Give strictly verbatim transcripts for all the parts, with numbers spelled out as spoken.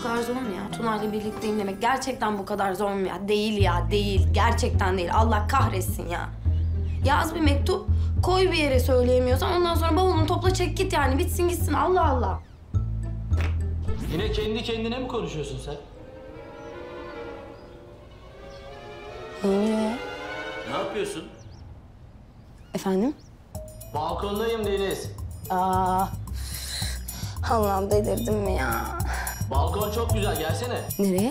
kadar zor mu ya? Tuna'yla birlikteyim demek gerçekten bu kadar zor mu ya? Değil ya, değil. Gerçekten değil. Allah kahretsin ya. Yaz bir mektup, koy bir yere söyleyemiyorsan ondan sonra bavulunu topla çek git yani. Bitsin gitsin Allah Allah. Yine kendi kendine mi konuşuyorsun sen? Ne oluyor ya? Ne yapıyorsun? Efendim? Balkondayım Deniz. Aa, Allah'ım delirdim mi ya? Balkon çok güzel, gelsene. Nereye?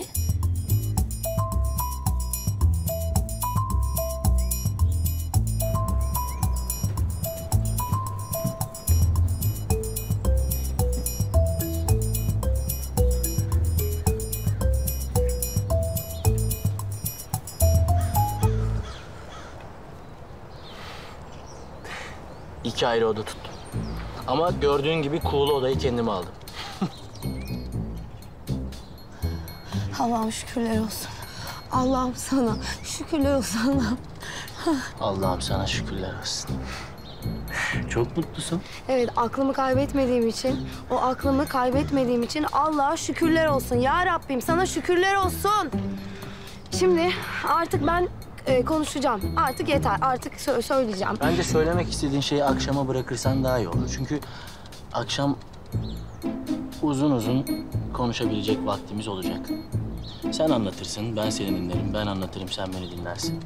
İki ayrı oda tuttum. Ama gördüğün gibi kuğulu odayı kendime aldım. Allah'ım şükürler olsun. Allah'ım sana şükürler olsun Allah'ım. Allah'ım sana şükürler olsun. Çok mutlusun. Evet, aklımı kaybetmediğim için, o aklımı kaybetmediğim için Allah'a şükürler olsun. Ya Rabbim sana şükürler olsun. Şimdi artık ben e, konuşacağım. Artık yeter, artık sö söyleyeceğim. Bence söylemek istediğin şeyi akşama bırakırsan daha iyi olur. Çünkü akşam uzun uzun konuşabilecek vaktimiz olacak. Sen anlatırsın, ben seni dinlerim. Ben anlatırım, sen beni dinlersin.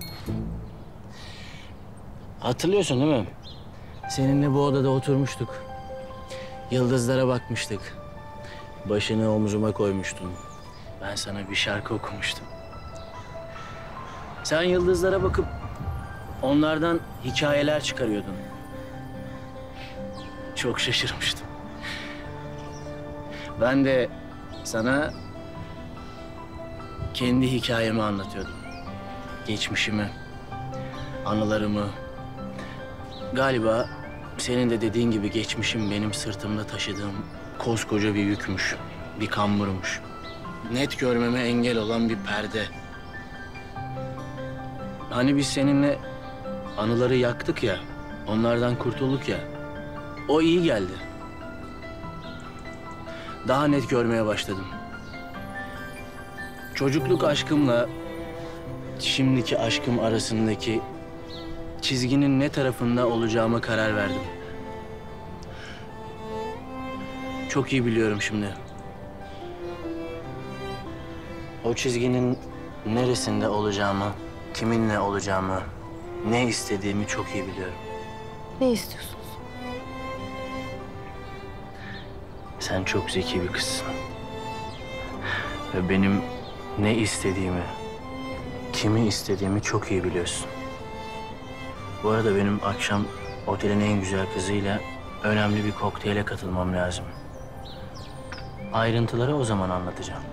Hatırlıyorsun değil mi? Seninle bu odada oturmuştuk. Yıldızlara bakmıştık. Başını omzuma koymuştun. Ben sana bir şarkı okumuştum. Sen yıldızlara bakıp onlardan hikayeler çıkarıyordun. Çok şaşırmıştım. Ben de sana kendi hikayemi anlatıyordum. Geçmişimi, anılarımı. Galiba senin de dediğin gibi geçmişim benim sırtımda taşıdığım koskoca bir yükmüş, bir kamburmuş. Net görmeme engel olan bir perde. Hani biz seninle anıları yaktık ya, onlardan kurtulduk ya. O iyi geldi. Daha net görmeye başladım. Çocukluk aşkımla şimdiki aşkım arasındaki çizginin ne tarafında olacağıma karar verdim. Çok iyi biliyorum şimdi. O çizginin neresinde olacağımı, kiminle olacağımı, ne istediğimi çok iyi biliyorum. Ne istiyorsunuz? Sen çok zeki bir kızsın. Ve benim ne istediğimi, kimi istediğimi çok iyi biliyorsun. Bu arada benim akşam otelin en güzel kızıyla önemli bir kokteyle katılmam lazım. Ayrıntıları o zaman anlatacağım.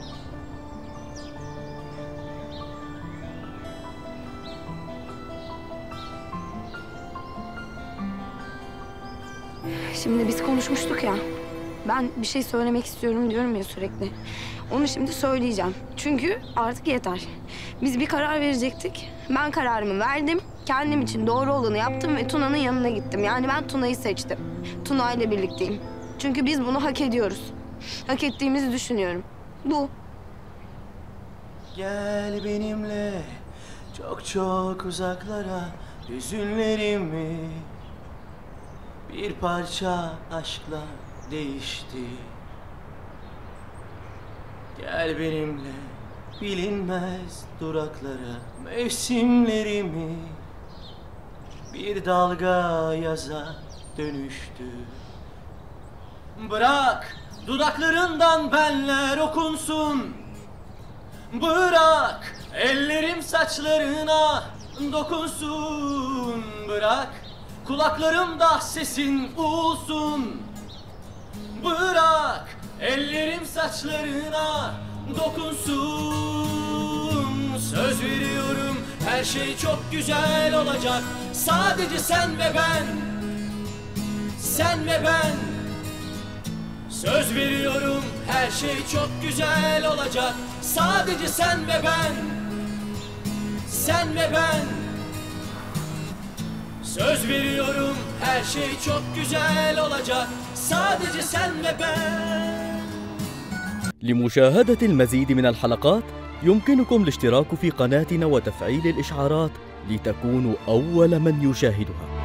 Şimdi biz konuşmuştuk ya. Ben bir şey söylemek istiyorum diyorum ya sürekli. Onu şimdi söyleyeceğim. Çünkü artık yeter. Biz bir karar verecektik. Ben kararımı verdim. Kendim için doğru olanı yaptım ve Tuna'nın yanına gittim. Yani ben Tuna'yı seçtim. Tuna ile birlikteyim. Çünkü biz bunu hak ediyoruz. Hak ettiğimizi düşünüyorum. Bu. Gel benimle çok çok uzaklara, hüzünlerimi bir parça aşkla değişti. Gel benimle bilinmez duraklara, mevsimlerimi bir dalga yaza dönüştü. Bırak dudaklarından benler okunsun. Bırak ellerim saçlarına dokunsun. Bırak kulaklarımda sesin uğulsun. Bırak ellerim saçlarına dokunsun. Söz veriyorum her şey çok güzel olacak. Sadece sen ve ben. Sen ve ben. Söz veriyorum her şey çok güzel olacak. Sadece sen ve ben. Sen ve ben. Söz veriyorum her şey çok güzel olacak. Sadece sen ve ben. لمشاهدة المزيد من الحلقات يمكنكم الاشتراك في قناتنا وتفعيل الإشعارات لتكونوا أول من يشاهدها.